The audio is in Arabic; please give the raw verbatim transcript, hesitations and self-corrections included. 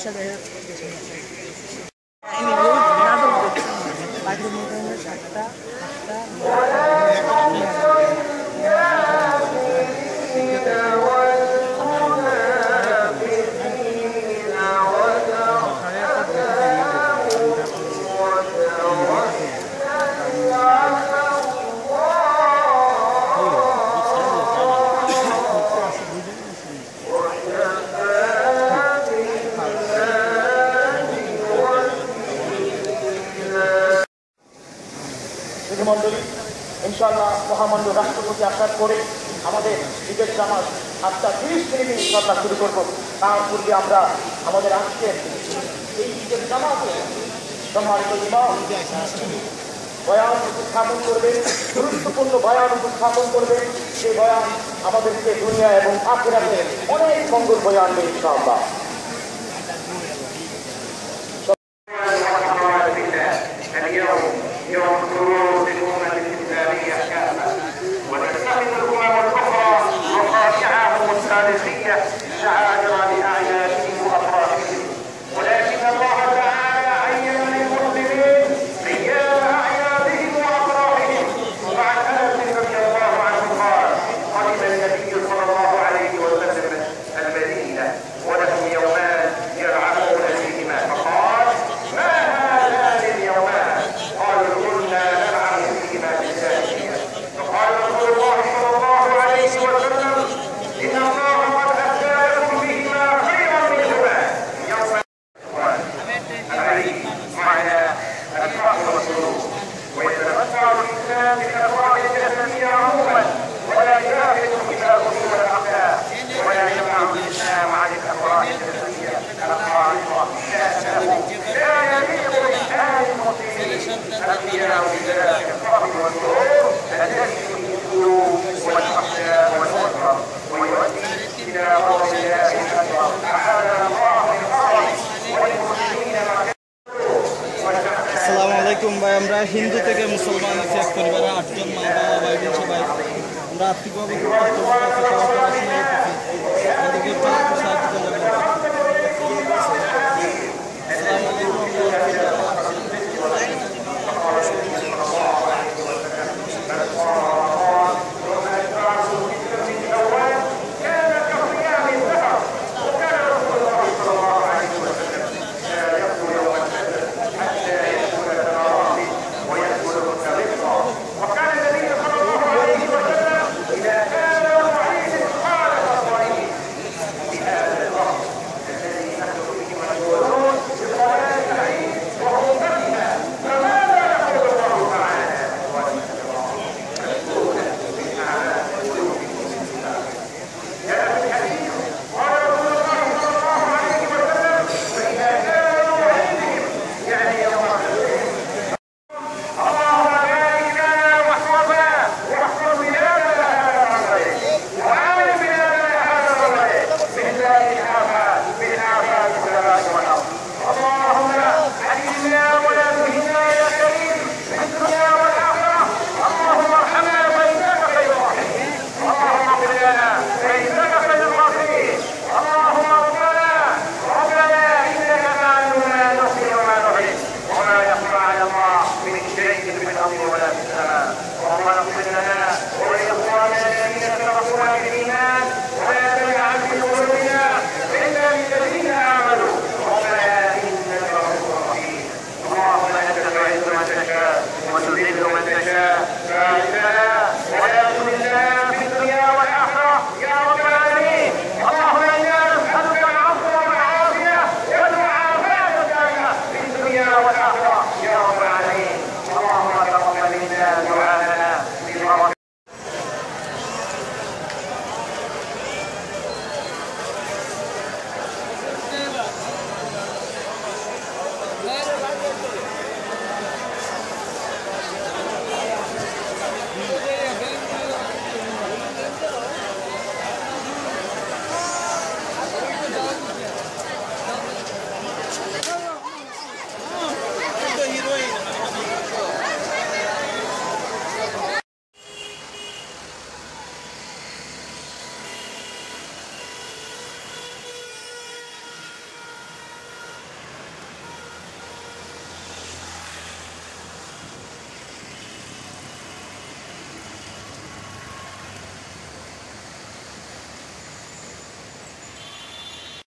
মন্ডলী ইনশাআল্লাহ মহামান্য রাষ্ট্রপতি আসার পরে আমাদের ঈদের জামাত আটটা তিরিশ মিনিটে ইনশাআল্লাহ শুরু করবো। তার পূর্বে আমরা আমাদের আজকের এই ঈদের জামাতে সম্মানিত ইমাম বয়ান উপস্থাপন করবেন, গুরুত্বপূর্ণ বয়ান উপস্থাপন করবেন। সেই বয়ান আমাদেরকে দুনিয়া এবং আখিরাতে অনেক মঙ্গল বয়ান দেবে ইনশাআল্লাহ। يوم خروج الأمم الإسلامية كافة وتتخذ الأمم الأخرى مراجعهم التاريخية شعائر لأعيادهم وأفراحهم، ولكن الله تعالى عين للمسلمين أيام أعيادهم وأفراحهم. وعن أنس رضي الله عنه قال: قدم النبي صلى الله عليه وسلم المدينة ولهم يومان يلعبون فيهما، فقال: ما هذان اليومان؟ قالوا: كنا نلعب فيهما بالجاهلية. فقال رسول الله صلى الله عليه وسلم: إن الله قد أتى لكم بهما خيرا منهما يوم العيد معنى الفرح والسرور. ويتمتع الإنسان بالأفراح الجسدية عموما ولا يجاهد كتابه والأخلاق، ولا يمنع الإسلام عن الأفراح الجسدية الخالصة لأنه لا يليق بحال المسلمين القيام بذلك الفرح والسرور الذي فيه القلوب والأحزان والأسرة، ويؤدي إلى غضب الله الأكبر. أعاذنا الله من غضبه وللمسلمين مكانه. আসসালামু আলাইকুম ভাই, আমরা হিন্দু থেকে মুসলমান আছি এক পরিবারে আটজন মা বাবা ভাই বোন সবাই আমরা আর্থিকভাবে